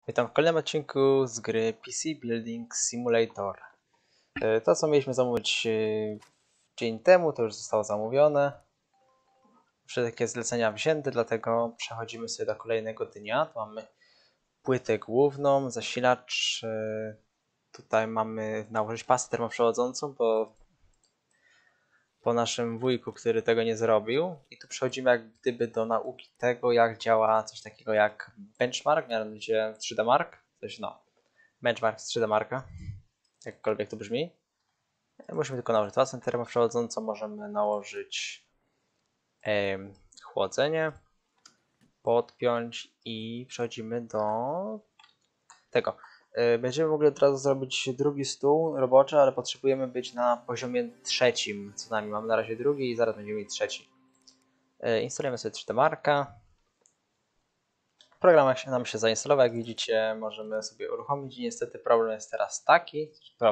Witam w kolejnym odcinku z gry PC Building Simulator. To, co mieliśmy zamówić dzień temu, to już zostało zamówione. Wszystkie zlecenia wzięte, dlatego przechodzimy sobie do kolejnego dnia. Tu mamy płytę główną, zasilacz. Tutaj mamy nałożyć pasę termoprzewodzącą, bo po naszym wujku, który tego nie zrobił. I tu przechodzimy jak gdyby do nauki tego, jak działa coś takiego jak benchmark, mianowicie 3D Mark. Benchmark z 3D Marka, jakkolwiek to brzmi. Musimy tylko nałożyć pasę termoprzewodzącą, możemy nałożyć chłodzenie, podpiąć i przechodzimy do tego. Będziemy mogli od razu zrobić drugi stół roboczy, ale potrzebujemy być na poziomie trzecim, co najmniej. Mamy na razie drugi i zaraz będziemy mieć trzeci. Instalujemy sobie 3D Marka. Program nam się zainstalował, jak widzicie, możemy sobie uruchomić i niestety problem jest teraz taki,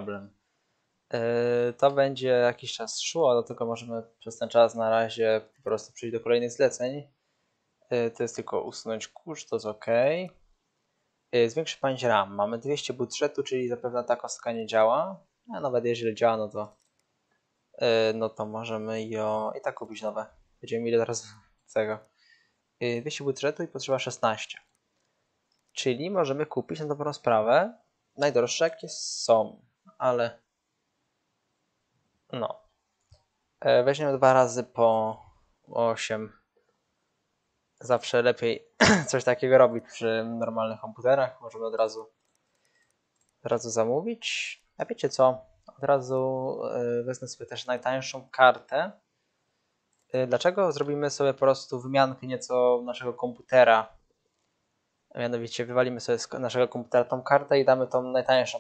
to będzie jakiś czas szło, dlatego możemy przez ten czas na razie po prostu przejść do kolejnych zleceń. To jest tylko usunąć kurz, to jest OK. Zwiększyć pamięć RAM. Mamy 200 budżetu, czyli zapewne ta kostka nie działa. A nawet jeżeli działa, no to możemy ją i tak kupić nowe. Będziemy mieli teraz tego. 200 budżetu i potrzeba 16. Czyli możemy kupić na dobrą sprawę najdroższe jakie są, ale no. Weźmiemy 2 razy po 8. Zawsze lepiej coś takiego robić przy normalnych komputerach. Możemy od razu zamówić. A wiecie co? Od razu wezmę sobie też najtańszą kartę. Dlaczego? Zrobimy sobie po prostu wymiankę nieco naszego komputera. A mianowicie wywalimy sobie z naszego komputera tą kartę i damy tą najtańszą.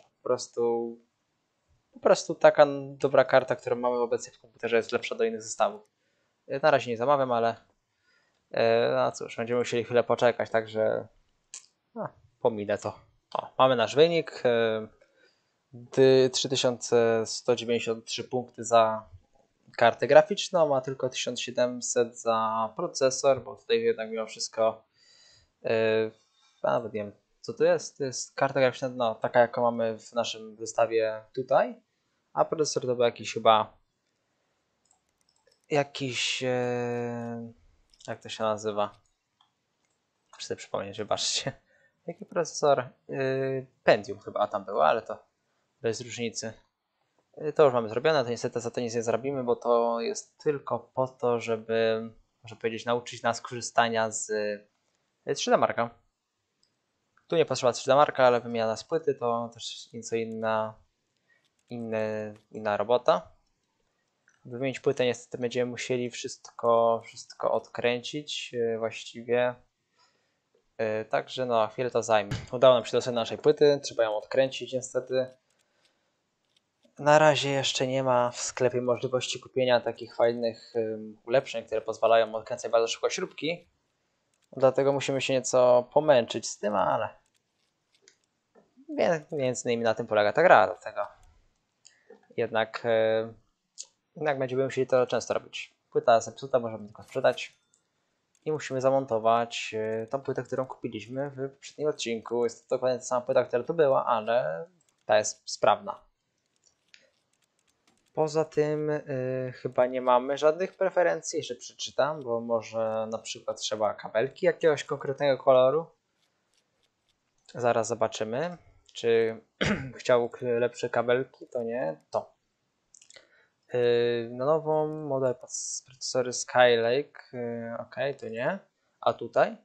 Po prostu taka dobra karta, którą mamy obecnie w komputerze, jest lepsza do innych zestawów. Na razie nie zamawiam, ale no cóż, będziemy musieli chwilę poczekać, także pominę to. Mamy nasz wynik. 3193 punkty za kartę graficzną, a tylko 1700 za procesor, bo tutaj jednak mimo wszystko nawet nie wiem co to jest. To jest karta graficzna, no taka jaką mamy w naszym zestawie tutaj, a procesor to był jakiś chyba jak to się nazywa? Muszę sobie przypomnieć, wybaczcie. Jaki procesor? Pentium chyba tam było, ale to bez różnicy. To już mamy zrobione, to niestety za to nic nie zrobimy, bo to jest tylko po to, żeby, można powiedzieć, nauczyć nas korzystania z 3D Marka. Tu nie potrzeba 3D Marka, ale wymiana z płyty to też nieco inna robota. By wymienić płytę niestety będziemy musieli wszystko odkręcić właściwie. Także no, chwilę to zajmie. Udało nam się dostać do naszej płyty, trzeba ją odkręcić niestety. Na razie jeszcze nie ma w sklepie możliwości kupienia takich fajnych ulepszeń, które pozwalają odkręcać bardzo szybko śrubki. Dlatego musimy się nieco pomęczyć z tym, ale między innymi na tym polega ta gra. Dlatego jednak będziemy musieli to często robić. Płyta zepsuta, możemy tylko sprzedać. I musimy zamontować tą płytę, którą kupiliśmy w poprzednim odcinku. Jest to dokładnie ta sama płyta, która tu była, ale ta jest sprawna. Poza tym chyba nie mamy żadnych preferencji, jeszcze przeczytam, bo może na przykład trzeba kabelki jakiegoś konkretnego koloru. Zaraz zobaczymy, czy chciał lepsze kabelki, to nie, to. Na nową model procesory Skylake, ok, to nie. A tutaj?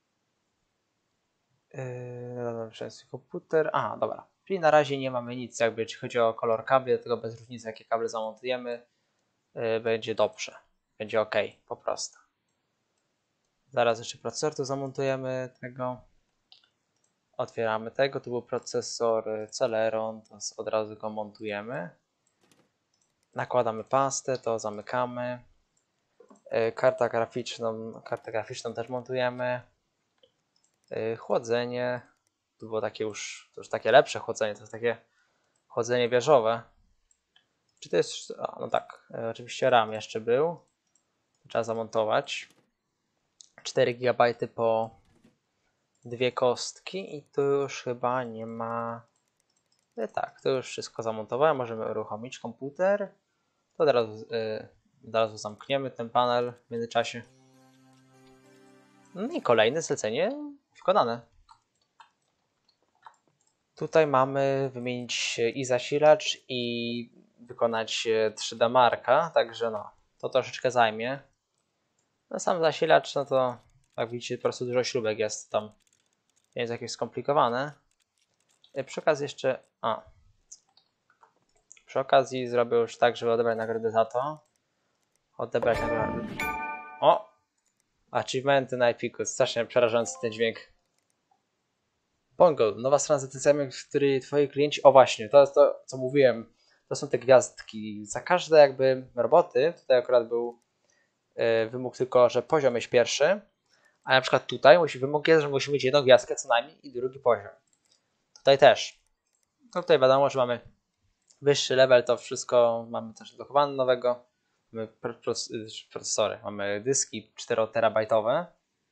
Komputer, dobra. Czyli na razie nie mamy nic, jakby jeśli chodzi o kolor kabli, dlatego bez różnicy jakie kable zamontujemy, będzie dobrze. Będzie ok, po prostu. Zaraz jeszcze procesor tu zamontujemy tego. Otwieramy tego, tu był procesor Celeron, to od razu go montujemy. Nakładamy pastę, to zamykamy. Kartę graficzną też montujemy. Chłodzenie. To było takie to już takie lepsze chłodzenie, to jest takie chłodzenie wieżowe. Czy to jest, no tak, oczywiście RAM jeszcze był. Trzeba zamontować. 4 GB 2 kostki i tu już chyba nie ma... Tak, to już wszystko zamontowałem. Możemy uruchomić komputer. To od razu zamkniemy ten panel w międzyczasie. No i kolejne zlecenie wykonane. Tutaj mamy wymienić i zasilacz i wykonać 3D marka, także no, to troszeczkę zajmie. No sam zasilacz, no to jak widzicie po prostu dużo śrubek jest tam. Nie jest jakieś skomplikowane. Przy okazji jeszcze... Przy okazji zrobię już tak, żeby odebrać nagrodę za to. Odebrać nagrodę. O! Achievementy na Epiku. Strasznie przerażający ten dźwięk. Bongo, nowa strona z etycjami, w której twoi klienci... O właśnie, to jest to, co mówiłem. To są te gwiazdki. Za każde jakby roboty, tutaj akurat był wymóg tylko, że poziom jest pierwszy, a na przykład tutaj wymóg jest, że musimy mieć jedną gwiazdkę co najmniej i drugi poziom. Tutaj też. No tutaj wiadomo, że mamy wyższy level, to wszystko mamy też dochowane nowego. Mamy procesory, mamy dyski 4 terabajtowe.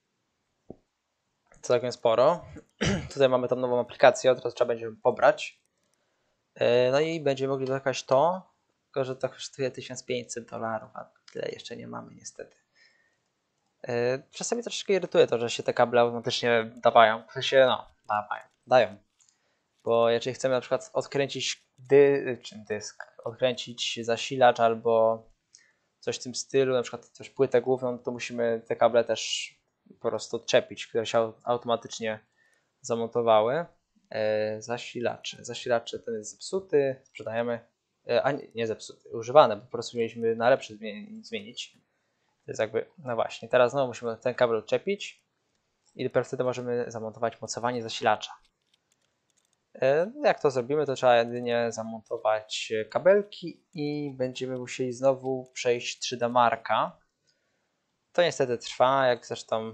To całkiem sporo. Tutaj mamy tą nową aplikację, od razu trzeba będzie pobrać. No i będziemy mogli dotknąć to, tylko że to kosztuje $1500, a tyle jeszcze nie mamy niestety. Czasami troszeczkę irytuje to, że się te kable automatycznie dawają. W sensie, no, dają. Bo jeżeli chcemy na przykład odkręcić dysk, odkręcić zasilacz albo coś w tym stylu, na przykład też płytę główną, to musimy te kable też po prostu odczepić, które się automatycznie zamontowały. Zasilacze ten jest zepsuty, sprzedajemy, a nie zepsuty, używany, bo po prostu mieliśmy na lepszy zmienić. To jest jakby, no właśnie, teraz znowu musimy ten kabel odczepić i dopiero wtedy możemy zamontować mocowanie zasilacza. Jak to zrobimy, to trzeba jedynie zamontować kabelki i będziemy musieli znowu przejść 3D marka. To niestety trwa, jak zresztą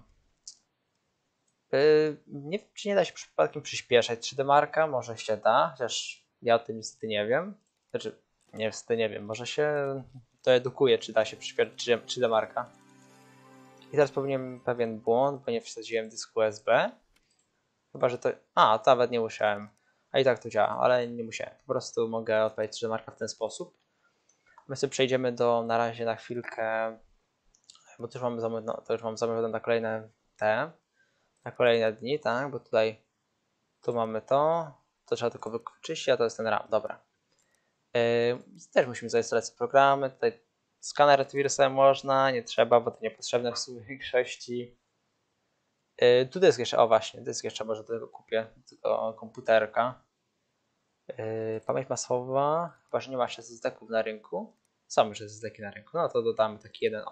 nie wiem, czy nie da się przypadkiem przyspieszać 3D marka, może się da, chociaż ja o tym niestety nie wiem. Znaczy, niestety nie wiem, może się doedukuje, czy da się przyspieszyć 3D marka. I teraz popełniłem pewien błąd, bo nie wsadziłem dysku USB. Chyba, że to... to nawet nie musiałem. A i tak to działa, ale nie musiałem. Po prostu mogę odpalić 3D marka w ten sposób. My sobie przejdziemy na razie na chwilkę, bo to już mam zamówione na kolejne na kolejne dni, tak? Bo tutaj tu mamy to trzeba tylko wyczyścić, a to jest ten RAM, dobra. Też musimy zainstalować programy. Tutaj skaner antywirusem można, nie trzeba, bo to niepotrzebne w sumie w większości. Tu dysk jeszcze, o właśnie, dysk jeszcze może do tego kupię, do tego komputerka. Pamięć masowa, chyba że nie ma SSD-ków na rynku. Są już SSD-ki na rynku, no to dodamy taki jeden,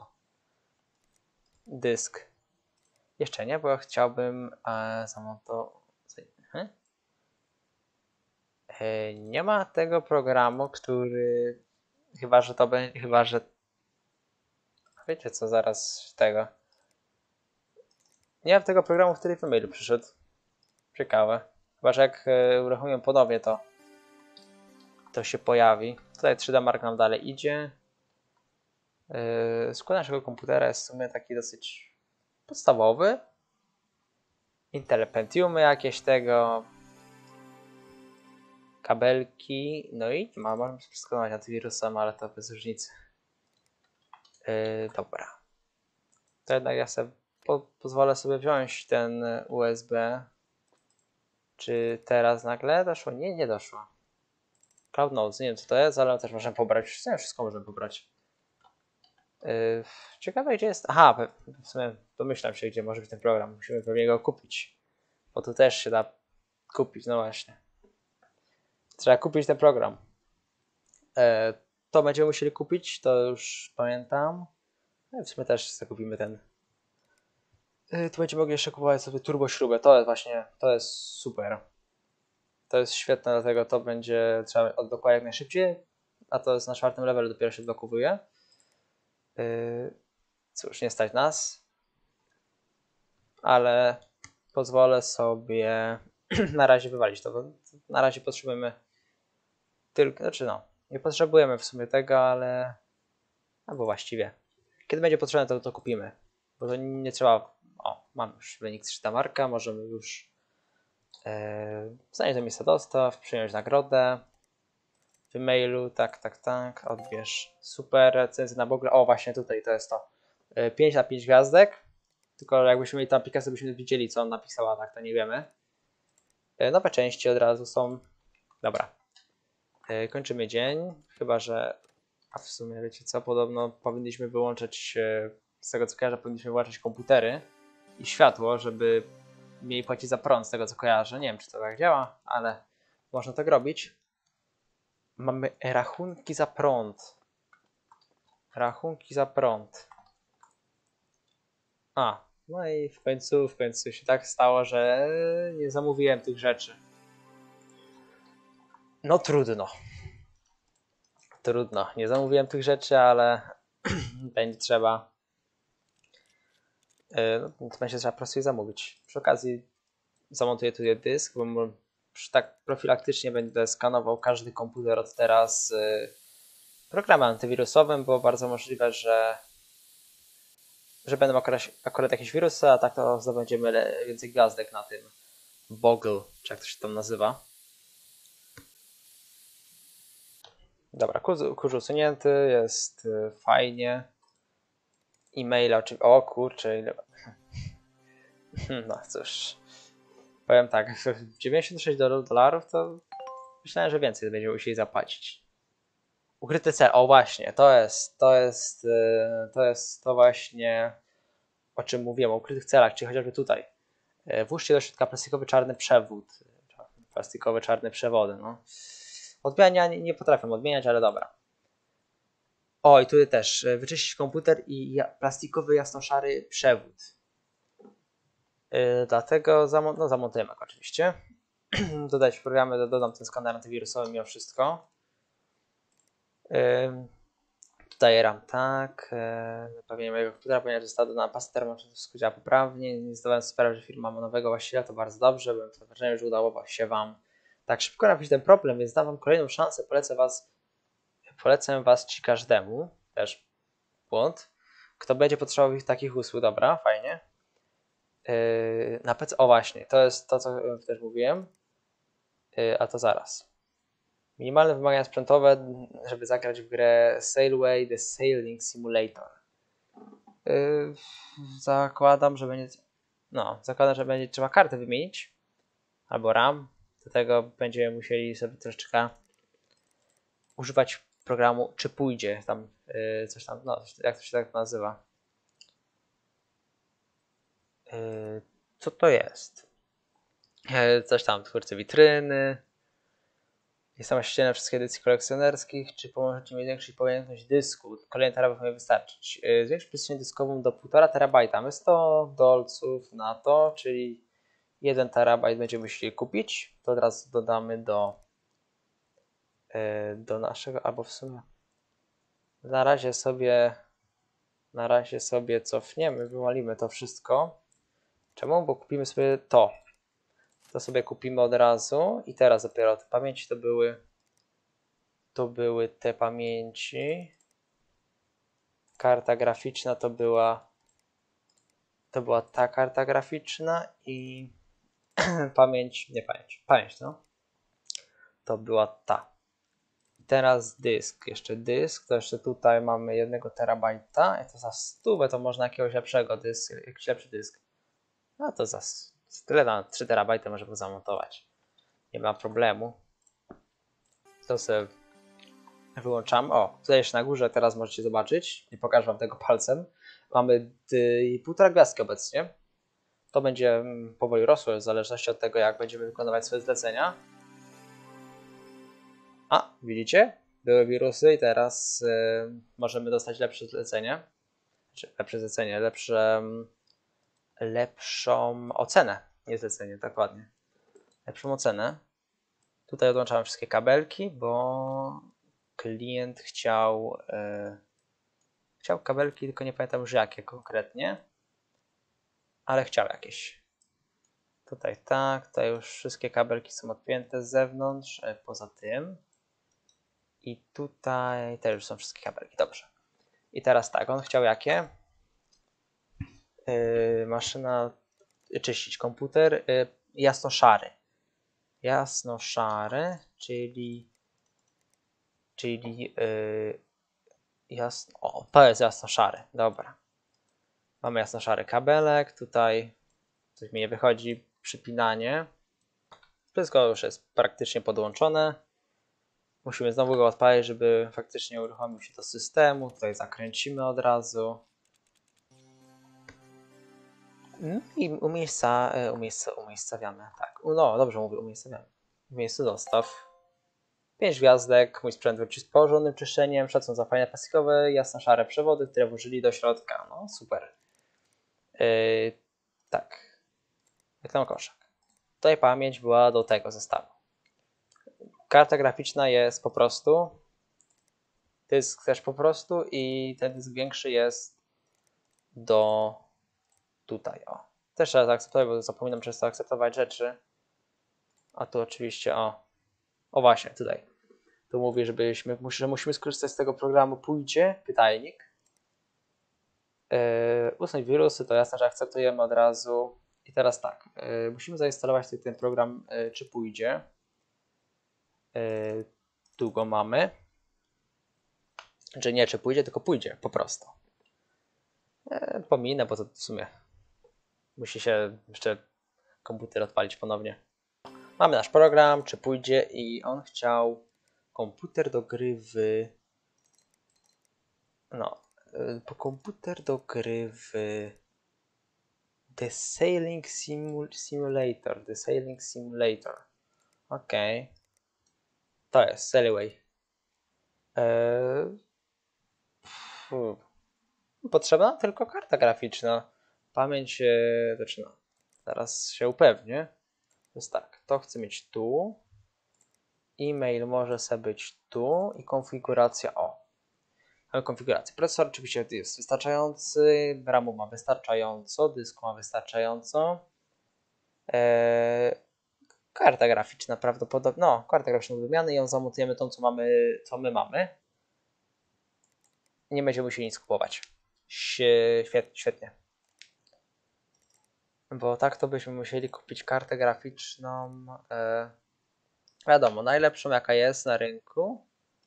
dysk. Jeszcze nie, bo chciałbym zamontować. Nie ma tego programu, który... Chyba, że... Wiecie co, zaraz tego... Nie mam tego programu, który w e-mailu przyszedł. Ciekawe. Chyba, że jak uruchomię ponownie, to się pojawi. Tutaj 3D Mark nam dalej idzie. Skład naszego komputera jest w sumie taki dosyć podstawowy. Intel Pentiumy jakieś tego. Kabelki. No i możemy skanować antywirusem, ale to bez różnicy. Dobra. To jednak ja sobie pozwolę sobie wziąć ten USB. Czy teraz nagle doszło? Nie, nie doszło. Cloud Notes, nie wiem co to jest, ale też możemy pobrać. Wszystko możemy pobrać. Ciekawe gdzie jest. Aha, w sumie domyślam się gdzie może być ten program. Musimy pewnie go kupić. Bo tu też się da kupić, no właśnie. Trzeba kupić ten program. To będziemy musieli kupić, to już pamiętam. W sumie też zakupimy ten. Tu będziemy mogli jeszcze kupować sobie turbośrubę. To jest właśnie, to jest super. To jest świetne, dlatego to będzie trzeba odblokować jak najszybciej. A to jest na 4. levelu, dopiero się odblokowuje. Cóż, nie stać nas. Ale pozwolę sobie na razie wywalić to, bo na razie potrzebujemy tylko, nie potrzebujemy w sumie tego, ale albo właściwie. Kiedy będzie potrzebne, to kupimy, bo to nie trzeba O, mam już wynik 300 marka, możemy już znaleźć do miejsca dostaw, przyjąć nagrodę. W mailu, tak, odbierz. Super, recenzja na Google. O, właśnie tutaj to jest to. 5 na 5 gwiazdek. Tylko jakbyśmy mieli tam aplikację, byśmy widzieli, co on napisał, a tak to nie wiemy. Nowe części od razu są. Dobra. Kończymy dzień. Chyba, że... A w sumie wiecie co? Podobno powinniśmy wyłączać... Z tego co kojarzę, powinniśmy wyłączać komputery i światło, żeby mieli płacić za prąd, z tego co kojarzę. Nie wiem, czy to tak działa, ale można tak robić. Mamy rachunki za prąd. Rachunki za prąd. A, no i w końcu się tak stało, że nie zamówiłem tych rzeczy. No trudno. Trudno. Nie zamówiłem tych rzeczy, ale będzie trzeba. No, to będzie trzeba po prostu je zamówić. Przy okazji zamontuję tutaj dysk, bo tak profilaktycznie będę skanował każdy komputer od teraz programem antywirusowym, bo bardzo możliwe, że będą akurat jakieś wirusy, a tak to zdobędziemy więcej gwiazdek na tym Boggle, czy jak to się tam nazywa. Dobra, kurz usunięty, jest fajnie. E-maila oczywiście. O kurczę, ile... No cóż. Powiem tak, 96 dolarów to myślałem, że więcej będziemy musieli zapłacić. Ukryty cel, o właśnie, to jest to właśnie, o czym mówiłem, o ukrytych celach, czyli chociażby tutaj. Włóżcie do środka plastikowy czarny przewód. Plastikowe czarne przewody, no. Odmienia nie potrafię odmieniać, ale dobra. O, i tutaj też wyczyścić komputer i plastikowy jasno-szary przewód. Dlatego zamontujemy go oczywiście. Dodać programy, dodam ten skaner antywirusowy mimo wszystko. Tutaj RAM tak. Naprawienie mojego komputera, ponieważ została dodana pasta termometru, wszystko działa poprawnie. Nie zdawałem sobie sprawy, że firma ma nowego właściciela, to bardzo dobrze. Byłem w wrażeniu, że udało się Wam tak szybko naprawić ten problem, więc dam Wam kolejną szansę. Polecę Was ci każdemu. Też błąd. Kto będzie potrzebował takich usług, dobra, fajnie. Na PC, o właśnie, to jest to, co też mówiłem. A to zaraz. Minimalne wymagania sprzętowe, żeby zagrać w grę Sailway The Sailing Simulator. Zakładam, że będzie trzeba kartę wymienić. Albo RAM. Do tego będziemy musieli sobie troszeczkę używać programu, czy pójdzie tam coś tam, no jak to się tak nazywa. Co to jest? Coś tam, twórcy witryny. Jest sama ściana wszystkich edycji kolekcjonerskich. Czy pomożecie mi zwiększyć pojemność dysku? Kolejny terabajt mi wystarczyć. Zwiększyć przestrzeń dyskową do 1,5 terabajta. My 100 dolców na to, czyli 1 terabajt będziemy musieli kupić. To od razu dodamy do naszego, albo w sumie na razie sobie cofniemy, wywalimy to wszystko. Czemu? Bo kupimy sobie to. To sobie kupimy od razu i teraz dopiero te pamięci to były te pamięci. Karta graficzna to była ta karta graficzna i pamięć no. To była ta. Teraz dysk, to jeszcze tutaj mamy 1 terabajta i to za 100 to można jakiegoś jakiś lepszy dysk. No to za tyle na 3 terabajty możemy zamontować. Nie ma problemu. To sobie wyłączamy. O, tutaj jeszcze na górze teraz możecie zobaczyć. Nie pokażę Wam tego palcem. Mamy 1,5 gwiazdki obecnie. To będzie powoli rosło w zależności od tego, jak będziemy wykonywać swoje zlecenia. A, widzicie? Były wirusy i teraz możemy dostać lepsze zlecenie. Lepszą ocenę. Nie zlecenie, dokładnie. Lepszą ocenę. Tutaj odłączałem wszystkie kabelki, bo klient chciał kabelki, tylko nie pamiętam już jakie konkretnie, ale chciał jakieś. Tutaj tak, tutaj już wszystkie kabelki są odpięte z zewnątrz, poza tym. I tutaj też już są wszystkie kabelki, dobrze. I teraz tak, on chciał jakie? Maszyna, czyścić komputer, jasno-szary. Jasno-szary, czyli jasno, o, to jest jasno-szary, dobra. Mamy jasno-szary kabelek, tutaj coś mi nie wychodzi, przypinanie. Wszystko już jest praktycznie podłączone. Musimy znowu go odpalić, żeby faktycznie uruchomił się do systemu. Tutaj zakręcimy od razu. I umiejscawiamy. Tak, no dobrze mówię, umiejscawiamy. W miejscu dostaw. 5 gwiazdek, mój sprzęt wróci z porządnym czyszczeniem, szacun za fajne plastikowe, jasno-szare przewody, które włożyli do środka. No super. Tak. Reklam koszak. Tutaj pamięć była do tego zestawu. Karta graficzna jest po prostu. Dysk też po prostu i ten dysk większy jest do tutaj. O. Też trzeba zaakceptować, bo zapominam często akceptować rzeczy. A tu oczywiście o właśnie tutaj. Tu mówi, że musimy skorzystać z tego programu Pójdzie, pytajnik. Usunąć wirusy, to jasne, że akceptujemy od razu. I teraz tak, musimy zainstalować tutaj ten program, czy pójdzie. Tu go mamy. Czy nie, czy pójdzie, tylko pójdzie, po prostu. Pominę, bo to w sumie musi się jeszcze komputer odpalić ponownie. Mamy nasz program, czy pójdzie i on chciał komputer do gry komputer do gry w The Sailing Simulator. The Sailing Simulator. Ok. To jest Sailway. Potrzebna tylko karta graficzna. Pamięć zaczyna. Zaraz się upewnię. To jest tak. To chcę mieć tu. E-mail może sobie być tu. I konfiguracja. Mamy konfigurację. Procesor oczywiście jest wystarczający. RAMu ma wystarczająco. Dysku ma wystarczająco. Karta graficzna prawdopodobnie. No, karta graficzna do wymiany i ją zamontujemy tą, co my mamy. Nie będziemy musieli nic kupować. Świetnie. Bo tak to byśmy musieli kupić kartę graficzną. Wiadomo, najlepszą jaka jest na rynku.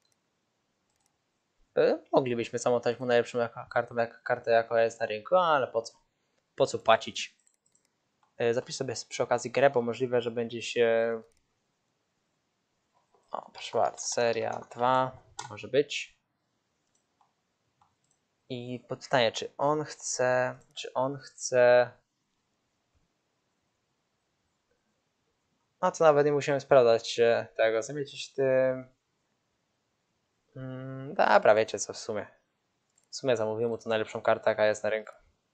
Moglibyśmy zamontować mu najlepszą kartę jaka jest na rynku, ale po co? Po co płacić? Zapisz sobie przy okazji grę, bo możliwe, że będzie się... O, proszę bardzo, seria 2 może być. I pytanie, czy on chce... No to nawet nie musimy sprawdzać tego, zamiecić tym... Dobra, wiecie co w sumie. W sumie zamówimy mu tu najlepszą kartę, jaka jest na rynku.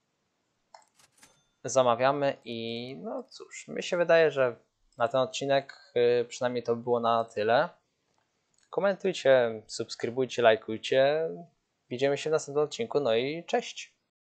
Zamawiamy i no cóż, mi się wydaje, że na ten odcinek przynajmniej to było na tyle. Komentujcie, subskrybujcie, lajkujcie. Widzimy się w następnym odcinku, no i cześć!